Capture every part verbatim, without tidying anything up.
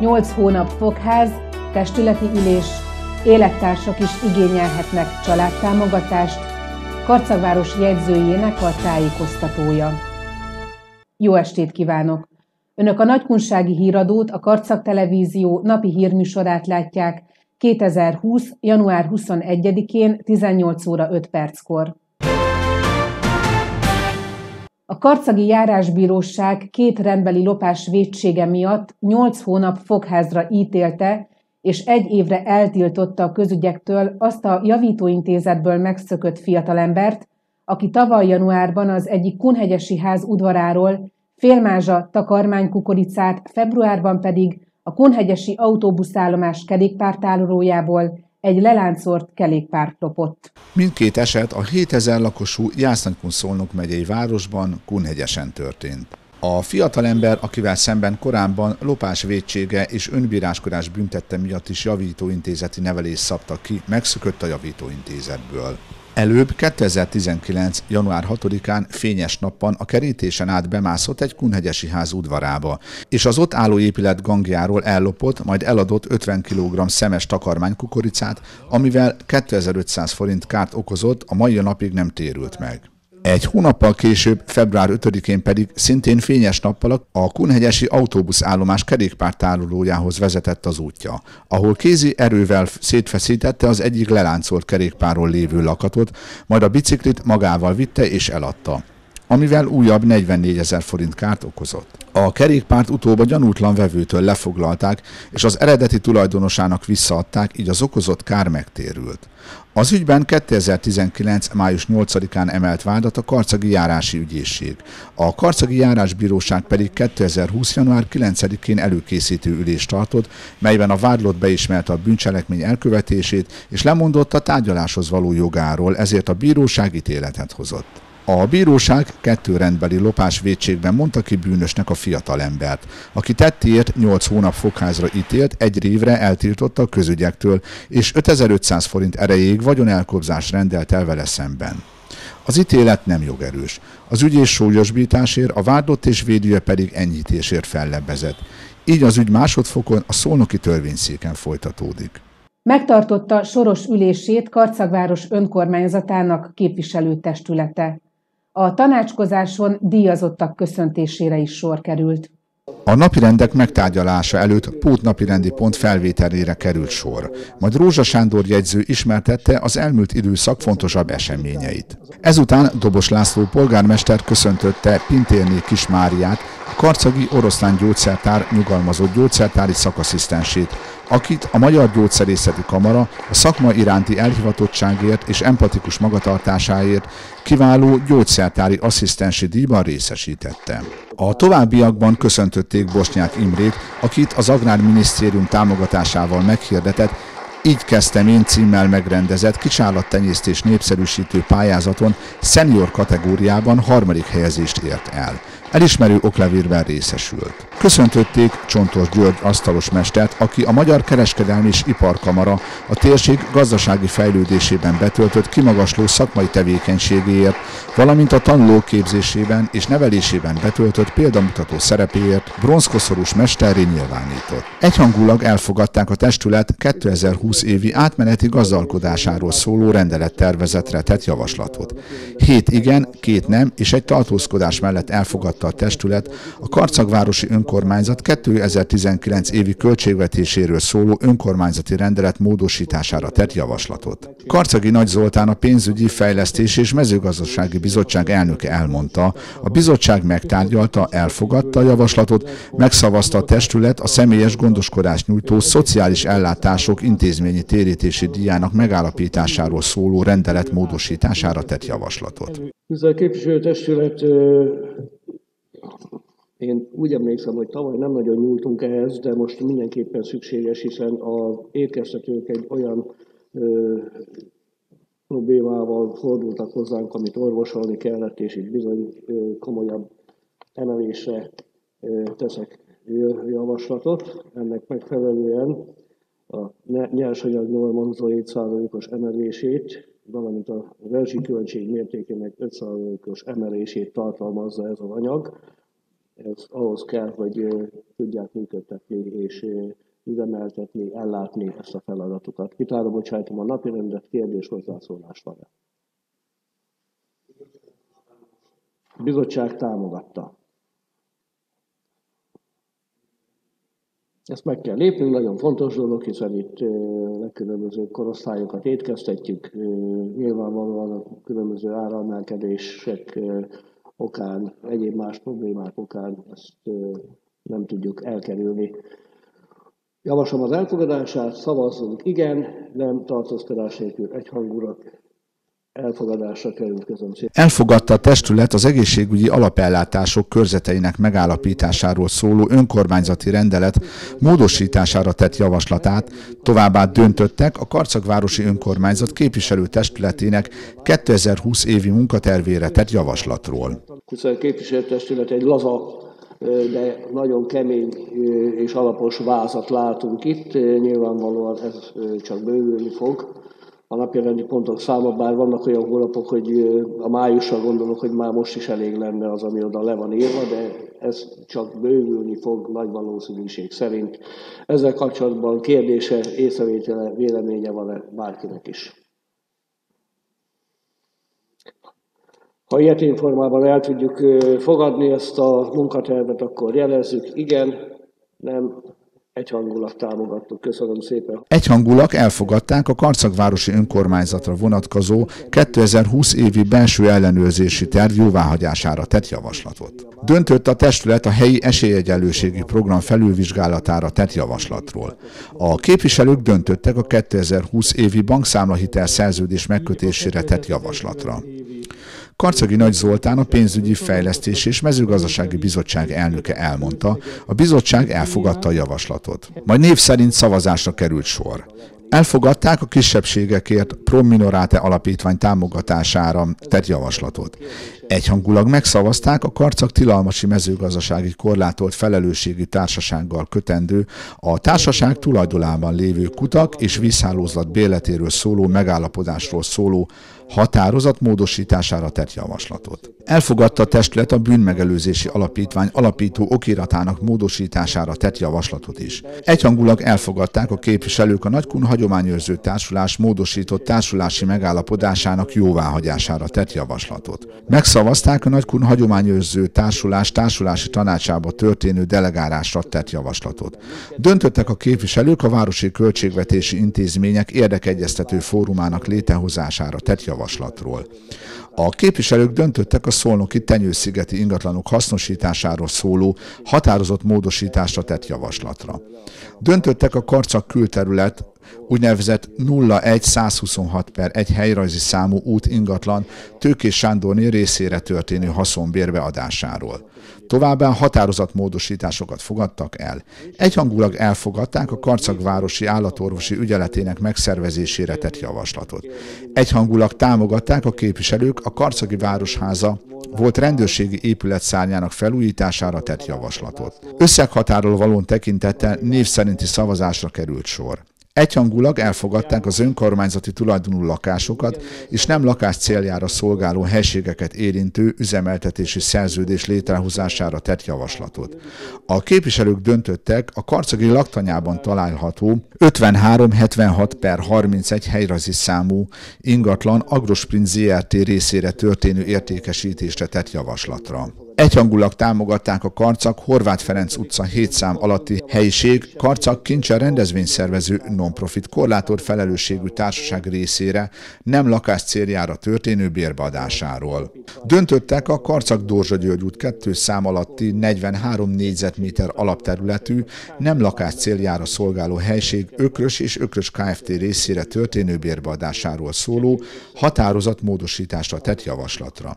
nyolc hónap fogház, testületi ülés, élettársak is igényelhetnek családtámogatást, Karcagváros jegyzőjének a tájékoztatója. Jó estét kívánok! Önök a Nagykunsági Híradót, a Karcag Televízió napi hírműsorát látják kétezer-húsz. január huszonegyedikén tizennyolc óra öt perckor. A karcagi járásbíróság két rendbeli lopás vétsége miatt nyolc hónap fogházra ítélte és egy évre eltiltotta a közügyektől azt a javítóintézetből megszökött fiatalembert, aki tavaly januárban az egyik kunhegyesi ház udvaráról félmázsa takarmánykukoricát, februárban pedig a kunhegyesi autóbuszállomás kerékpártárolójából egy leláncolt kerékpárt lopott. Mindkét eset a hétezer lakosú Jász-Nagykun-Szolnok megyei városban, Kunhegyesen történt. A fiatalember, akivel szemben korábban lopás vétsége és önbíráskodás büntette miatt is javítóintézeti nevelést szabtak ki, megszökött a javítóintézetből. Előbb kétezer-tizenkilenc. január hatodikán fényes nappal a kerítésen át bemászott egy kunhegyesi ház udvarába, és az ott álló épület gangjáról ellopott, majd eladott ötven kilogramm szemes takarmánykukoricát, amivel kétezer-ötszáz forint kárt okozott, a mai napig nem térült meg. Egy hónappal később, február ötödikén pedig szintén fényes nappal a kunhegyesi autóbuszállomás kerékpártárolójához vezetett az útja, ahol kézi erővel szétfeszítette az egyik leláncolt kerékpárról lévő lakatot, majd a biciklit magával vitte és eladta, amivel újabb negyvennégyezer forint kárt okozott. A kerékpárt utóbb a gyanútlan vevőtől lefoglalták, és az eredeti tulajdonosának visszaadták, így az okozott kár megtérült. Az ügyben kétezer-tizenkilenc. május nyolcadikán emelt vádat a Karcagi Járási Ügyészség. A Karcagi Járásbíróság pedig kétezer-húsz. január kilencedikén előkészítő ülést tartott, melyben a vádlott beismerte a bűncselekmény elkövetését és lemondott a tárgyaláshoz való jogáról, ezért a bíróság ítéletet hozott. A bíróság kettő rendbeli lopás vétségben mondta ki bűnösnek a fiatalembert, aki tettéért nyolc hónap fogházra ítélt, egy évre eltiltotta a közügyektől, és ötezer-ötszáz forint erejéig vagyonelkobzást rendelt el vele szemben. Az ítélet nem jogerős. Az ügyész súlyosbításért, a vádlott és védője pedig enyhítésért fellebbezett. Így az ügy másodfokon a Szolnoki Törvényszéken folytatódik. Megtartotta soros ülését Karcagváros önkormányzatának képviselőtestülete. A tanácskozáson díjazottak köszöntésére is sor került. A napirendek megtárgyalása előtt pótnapirendi pont felvételére került sor, majd Rózsa Sándor jegyző ismertette az elmúlt időszak fontosabb eseményeit. Ezután Dobos László polgármester köszöntötte Pintérné Kis Máriát, a karcagi oroszlán gyógyszertár nyugalmazott gyógyszertári szakasszisztensét, akit a Magyar Gyógyszerészeti Kamara a szakma iránti elhivatottságért és empatikus magatartásáért kiváló gyógyszertári asszisztensi díjban részesítette. A továbbiakban köszöntötték Bosnyák Imrét, akit az Agrárminisztérium támogatásával meghirdetett Így kezdtem én címmel megrendezett kicállattenyésztés népszerűsítő pályázaton szenior kategóriában harmadik helyezést ért el. Elismerő oklevérben részesült. Köszöntötték Csontos György asztalosmestert, aki a Magyar Kereskedelmi és Iparkamara a térség gazdasági fejlődésében betöltött kimagasló szakmai tevékenységéért, valamint a tanulók képzésében és nevelésében betöltött példamutató szerepéért bronzkoszorús mesterré nyilvánított. Egyhangulag elfogadták a testület kétezer-húsz évi átmeneti gazdálkodásáról szóló rendelettervezetre tett javaslatot. Hét igen, két nem és egy tartózkodás mellett elfogadta a testület a Karcagvárosi Önkormányzat kétezer-tizenkilenc évi költségvetéséről szóló önkormányzati rendelet módosítására tett javaslatot. Karcagi Nagy Zoltán, a Pénzügyi, Fejlesztési és Mezőgazdasági Bizottság elnöke elmondta, a bizottság megtárgyalta, elfogadta a javaslatot, megszavazta a testület a személyes gondoskodást nyújtó szociális ellátások intézményi térítési díjának megállapításáról szóló rendelet módosítására tett javaslatot. Ez a képviselőtestület, én úgy emlékszem, hogy tavaly nem nagyon nyúltunk ehhez, de most mindenképpen szükséges, hiszen a étkeztetők egy olyan ö, problémával fordultak hozzánk, amit orvosolni kellett, és itt bizony ö, komolyabb emelésre ö, teszek javaslatot. Ennek megfelelően a nyersanyag norma hét százalékos emelését, valamint a rezsiköltség mértékének öt százalékos emelését tartalmazza ez az anyag. ez ahhoz kell, hogy tudják működtetni és üzemeltetni, ellátni ezt a feladatukat. Vitára bocsájtom a napirendet, kérdés, hozzászólás van-e? A bizottság támogatta. Ezt meg kell lépnünk, nagyon fontos dolog, hiszen itt legkülönböző korosztályokat étkeztetjük, nyilvánvalóan a különböző áremelkedések okán, egyéb más problémák okán ezt nem tudjuk elkerülni. Javaslom az elfogadását, szavazzunk igen, nem, tartózkodás nélkül egyhangulag elfogadásra került. Köszönöm szépen. Elfogadta a testület az egészségügyi alapellátások körzeteinek megállapításáról szóló önkormányzati rendelet módosítására tett javaslatát, továbbá döntöttek a Karcagvárosi Önkormányzat képviselőtestületének kétezer-húsz évi munkatervére tett javaslatról. Hiszen a képviselőtestület egy laza, de nagyon kemény és alapos vázat látunk itt. Nyilvánvalóan ez csak bővülni fog. A napirendi pontok száma, bár vannak olyan hónapok, hogy a májusra gondolok, hogy már most is elég lenne az, ami oda le van írva, de ez csak bővülni fog nagy valószínűség szerint. Ezzel kapcsolatban kérdése, észrevétele, véleménye van-e bárkinek is? Ha ilyetén formában el tudjuk fogadni ezt a munkatervet, akkor jelezzük, igen, nem, egyhangulag támogattuk. Köszönöm szépen. Egyhangulag elfogadták a Karcagvárosi Önkormányzatra vonatkozó kétezer-húsz évi belső ellenőrzési terv jóváhagyására tett javaslatot. Döntött a testület a helyi esélyegyenlőségi program felülvizsgálatára tett javaslatról. A képviselők döntöttek a kétezer-húsz évi bankszámlahitel szerződés megkötésére tett javaslatra. Karcagi Nagy Zoltán, a Pénzügyi Fejlesztési és Mezőgazdasági Bizottság elnöke elmondta, a bizottság elfogadta a javaslatot. Majd név szerint szavazásra került sor. Elfogadták a kisebbségekért Pro Minorate alapítvány támogatására tett javaslatot. Egyhangulag megszavazták a Karcag-Tilalmasi Mezőgazdasági Korlátolt Felelősségi Társasággal kötendő, a társaság tulajdonában lévő kutak és vízhálózat bérletéről szóló megállapodásról szóló határozat módosítására tett javaslatot. Elfogadta a testület a Bűnmegelőzési Alapítvány alapító okiratának módosítására tett javaslatot is. Egyhangulag elfogadták a képviselők a Nagykun Hagyományőrző Társulás módosított társulási megállapodásának jóváhagyására tett javaslatot. Megszavazták a Nagykun Hagyományőrző Társulás társulási tanácsába történő delegálásra tett javaslatot. Döntöttek a képviselők a Városi Költségvetési Intézmények érdekegyeztető fórumának létrehozására tett javaslatról. A képviselők döntöttek a szolnoki tenyőszigeti ingatlanok hasznosításáról szóló határozott módosításra tett javaslatra. Döntöttek a Karcag külterület úgynevezett nulla egy százhuszonhat per egy helyrajzi számú út ingatlan Tőkés Sándorné részére történő haszonbérbe adásáról. Továbbá határozatmódosításokat fogadtak el. Egyhangulag elfogadták a Karcagvárosi Állatorvosi Ügyeletének megszervezésére tett javaslatot. Egyhangulag támogatták a képviselők a Karcagi Városháza volt rendőrségi épületszárnyának felújítására tett javaslatot. Összeghatáról valón tekintettel név szerinti szavazásra került sor. Egyhangulag elfogadták az önkormányzati tulajdonú lakásokat és nem lakás céljára szolgáló helységeket érintő üzemeltetési szerződés létrehozására tett javaslatot. A képviselők döntöttek a karcagi laktanyában található ötvenhárom hetvenhat per harmincegy helyrajzi számú ingatlan Agrosprint zé er té részére történő értékesítésre tett javaslatra. Egyhangulag támogatták a Karcag Horváth Ferenc utca hét szám alatti helyiség Karcag Kincsen rendezvényszervező non-profit korlátolt felelősségű társaság részére nem lakás céljára történő bérbeadásáról. Döntöttek a Karcag Dorzsa György út kettő szám alatti negyvenhárom négyzetméter alapterületű nem lakás céljára szolgáló helység Ökrös és Ökrös Kft. Részére történő bérbeadásáról szóló határozat módosításra tett javaslatra.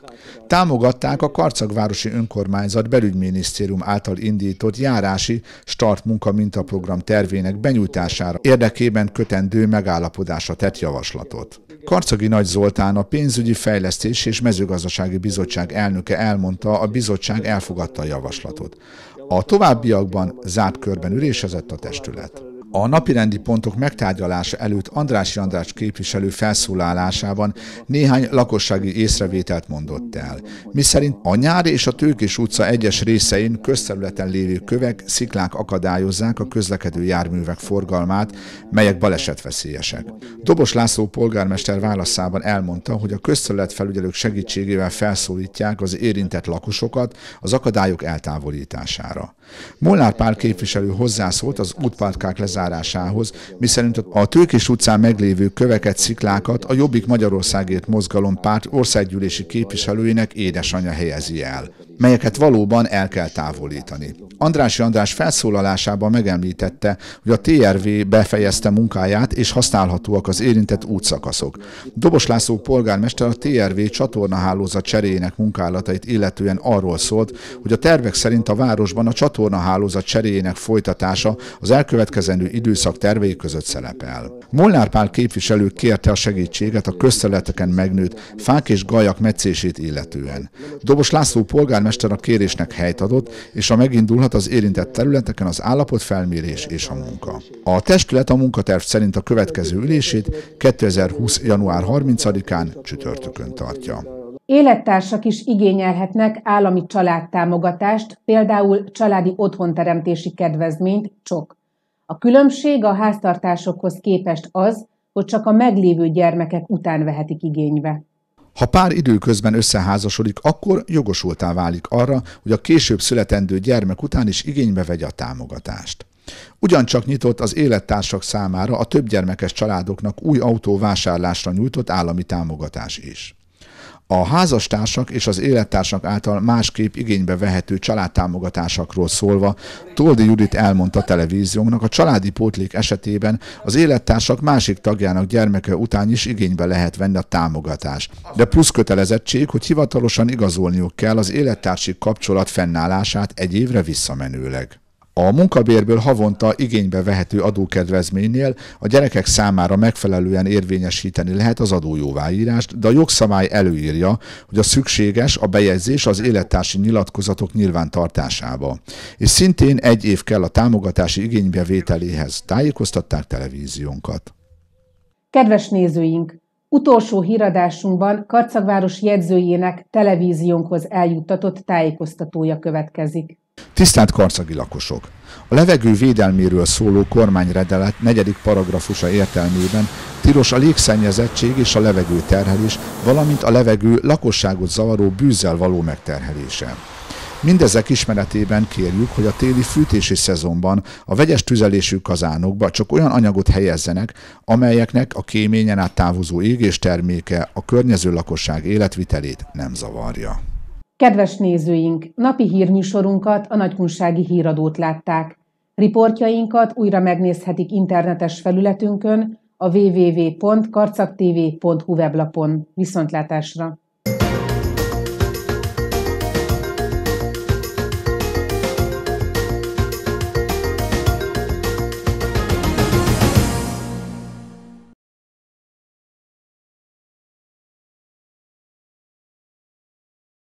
Támogatták a Karcagvárosi Önkormányzat Belügyminisztérium által indított járási start munka mintaprogram tervének benyújtására érdekében kötendő megállapodásra tett javaslatot. Karcagi Nagy Zoltán, a Pénzügyi Fejlesztési és Mezőgazdasági Bizottság elnöke elmondta, a bizottság elfogadta a javaslatot. A továbbiakban zárt körben ülésezett a testület. A napirendi pontok megtárgyalása előtt Andrássy András képviselő felszólalásában néhány lakossági észrevételt mondott el, miszerint a Nyári és a Tőkés utca egyes részein közterületen lévő kövek, sziklák akadályozzák a közlekedő járművek forgalmát, melyek balesetveszélyesek. Dobos László polgármester válaszában elmondta, hogy a közterületfelügyelők segítségével felszólítják az érintett lakosokat az akadályok eltávolítására. Molnár Pál képviselő hozzászólt az útpatkák lezárásához, miszerint a Tőkés utcán meglévő köveket, sziklákat a Jobbik Magyarországért Mozgalom párt országgyűlési képviselőinek édesanyja helyezi el, melyeket valóban el kell távolítani. Andrássy András felszólalásában megemlítette, hogy a té er vé befejezte munkáját és használhatóak az érintett útszakaszok. Dobos László polgármester a té er vé csatornahálózat cseréjének munkálatait illetően arról szólt, hogy a tervek szerint a városban a csatornahálózat cseréjének folytatása az elkövetkezendő időszak tervei között szerepel. Molnár Pál képviselő kérte a segítséget a közterületeken megnőtt fák és gajak metszését illetően. Dobos László polgármester a kérésnek helyt adott, és a megindulhat az érintett területeken az állapotfelmérés és a munka. A testület a munkaterv szerint a következő ülését kétezer-húsz. január harmincadikán csütörtökön tartja. Élettársak is igényelhetnek állami családtámogatást, például családi otthonteremtési kedvezményt, csok. A különbség a háztartásokhoz képest az, hogy csak a meglévő gyermekek után vehetik igénybe. Ha pár időközben összeházasodik, akkor jogosultá válik arra, hogy a később születendő gyermek után is igénybe vegye a támogatást. Ugyancsak nyitott az élettársak számára a többgyermekes családoknak új autó vásárlásra nyújtott állami támogatás is. A házastársak és az élettársak által másképp igénybe vehető családtámogatásokról szólva Toldi Judit elmondta televíziónknak, a családi pótlék esetében az élettársak másik tagjának gyermeke után is igénybe lehet venni a támogatást. De plusz kötelezettség, hogy hivatalosan igazolniuk kell az élettársi kapcsolat fennállását egy évre visszamenőleg. A munkabérből havonta igénybe vehető adókedvezménynél a gyerekek számára megfelelően érvényesíteni lehet az adójóváírást, de a jogszabály előírja, hogy a szükséges a bejegyzés az élettársi nyilatkozatok nyilvántartásába. És szintén egy év kell a támogatási igénybevételéhez, tájékoztatták televíziónkat. Kedves nézőink! Utolsó híradásunkban Karcagváros jegyzőjének televíziónkhoz eljuttatott tájékoztatója következik. Tisztelt karcagi lakosok! A levegő védelméről szóló kormányrendelet negyedik paragrafusa értelmében tilos a légszennyezettség és a levegő terhelés, valamint a levegő lakosságot zavaró bűzzel való megterhelése. Mindezek ismeretében kérjük, hogy a téli fűtési szezonban a vegyes tüzelésű kazánokba csak olyan anyagot helyezzenek, amelyeknek a kéményen át távozó égés terméke a környező lakosság életvitelét nem zavarja. Kedves nézőink, napi hírműsorunkat, a Nagykunsági Híradót látták. Riportjainkat újra megnézhetik internetes felületünkön, a double-u double-u double-u pont karcagtv pont hu weblapon. Viszontlátásra!